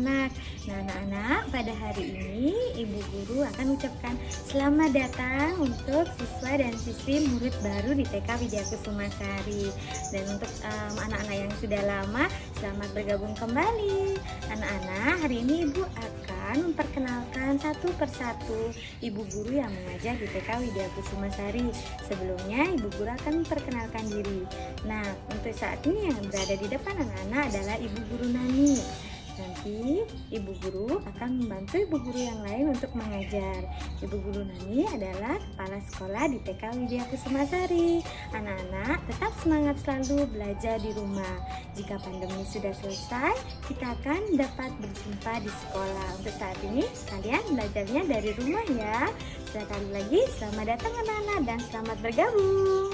anak-anak. Nah, anak-anak, pada hari ini Ibu Guru akan ucapkan selamat datang untuk siswa dan siswi murid baru di TK Widya Kusuma Sari. Dan untuk anak-anak yang sudah lama, selamat bergabung kembali. Anak-anak, hari ini Ibu akan memperkenalkan satu persatu Ibu Guru yang mengajar di TK Widya Kusuma Sari. Sebelumnya, Ibu Guru akan memperkenalkan diri. Nah, untuk saat ini yang berada di depan anak-anak adalah Ibu Guru Nani. Nanti Ibu Guru akan membantu Ibu Guru yang lain untuk mengajar. Ibu Guru Nani adalah kepala sekolah di TK Widya Kusuma Sari. Anak-anak tetap semangat selalu belajar di rumah. Jika pandemi sudah selesai, kita akan dapat berjumpa di sekolah. Untuk saat ini kalian belajarnya dari rumah ya. Sekali lagi selamat datang anak-anak dan selamat bergabung.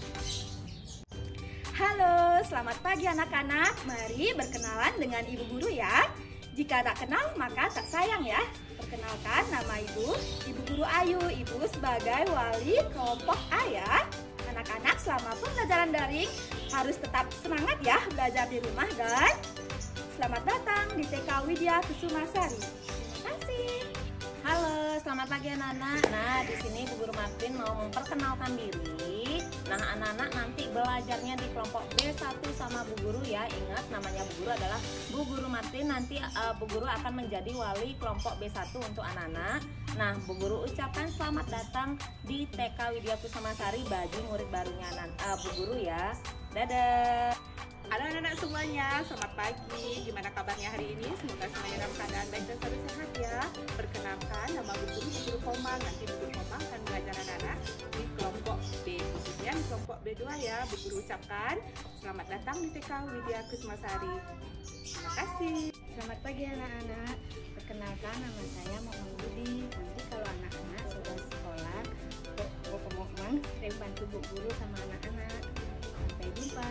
Halo, selamat pagi anak-anak. Mari berkenalan dengan Ibu Guru ya. Jika tak kenal maka tak sayang ya. Perkenalkan, nama Ibu Guru Ayu. Ibu sebagai wali kelompok A ya. Anak-anak selama pembelajaran daring harus tetap semangat ya belajar di rumah dan selamat datang di TK Widya Kusuma Sari. Terima kasih. Halo, selamat pagi anak-anak. Nah, di sini Bu Guru Martin mau memperkenalkan diri. Nah, anak-anak nanti belajarnya di kelompok B1 sama Bu Guru ya. Ingat, namanya Bu Guru adalah Bu Guru Martin. Nanti Bu Guru akan menjadi wali kelompok B1 untuk anak-anak. Nah, Bu Guru ucapkan selamat datang di TK Widya Kusuma Sari bagi murid barunya Bu Guru ya. Dadah. Halo anak-anak semuanya, selamat pagi. Gimana kabarnya hari ini? Semoga semuanya dalam keadaan baik dan selalu sehat ya. Perkenalkan, nama Bu Guru Komang. Nanti Bu Guru Komang akan mengajar anak-anak di kelompok B, khususnya di kelompok B2 ya. Bu Guru ucapkan selamat datang di TK Widya Kusuma Sari. Terima kasih. Selamat pagi anak-anak. Perkenalkan, nama saya Mama Budi. Nanti kalau anak-anak sudah sekolah, Komang, saya bantu Bu Guru sama anak-anak. Sampai jumpa.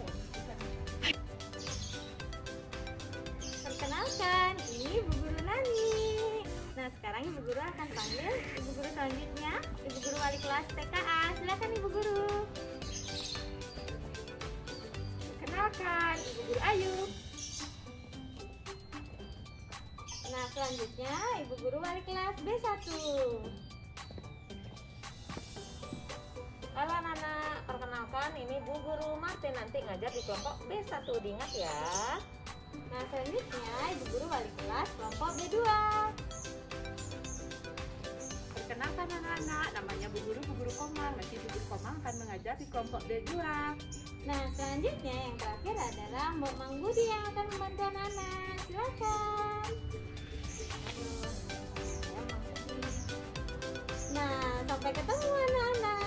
Perkenalkan, ini Ibu Guru Nani. Nah, sekarang Ibu Guru akan panggil Ibu Guru selanjutnya, Ibu Guru Wali Kelas TKA. Silakan Ibu Guru. Perkenalkan, Ibu Guru Ayu. Nah, selanjutnya Ibu Guru Wali Kelas B1. Halo anak-anak, perkenalkan ini Bu Guru Martin. Nanti ngajar di kelompok B1, diingat ya. Nah, selanjutnya Ibu Guru Wali Kelas kelompok B2. Perkenalkan anak-anak, namanya Bu Guru Komang. Nanti Bu Guru Komang akan mengajar di kelompok B2. Nah, selanjutnya yang terakhir adalah Mbak Mang Budi yang akan membantu anak-anak. Silakan. Nah, sampai ketemu anak-anak.